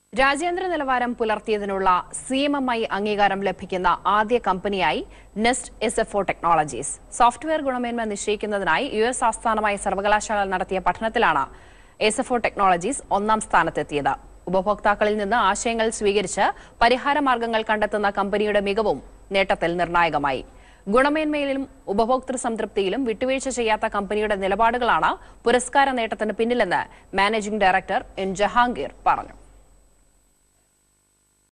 രാജ്യാന്തര നിലവാരം പുലർത്തിയതിനുള്ള CMMI അംഗീകാരം ലഭിക്കുന്ന ആദ്യ കമ്പനിയായി നെസ്റ്റ് SFO ടെക്നോളജീസ്. സോഫ്റ്റ്വെയർ ഗുണമേന്മ നിശ്ചയിക്കുന്നതിനായി US ആസ്ഥാനമായ സർവകലാശാല നടത്തിയ പഠനത്തിലാണ് SFO ടെക്നോളജീസ് ഒന്നാം സ്ഥാനത്തെത്തിയത്. ഉപഭോക്താക്കളിൽ നിന്ന് ആശയങ്ങൾ സ്വീകരിച്ച് പരിഹാരമാർഗങ്ങൾ കണ്ടെത്തുന്ന കമ്പനിയുടെ മികവും നേട്ടത്തിൽ നിർണായകമായി. ഗുണമേന്മയിലും ഉപഭോക്തൃ സംതൃപ്തിയിലും വിട്ടുവീഴ്ച ചെയ്യാത്ത കമ്പനിയുടെ നിലപാടുകളാണ് പുരസ്കാര നേട്ടത്തിന് പിന്നിലെന്ന് മാനേജിംഗ് ഡയറക്ടർ N. ജഹാംഗീർ പറഞ്ഞു.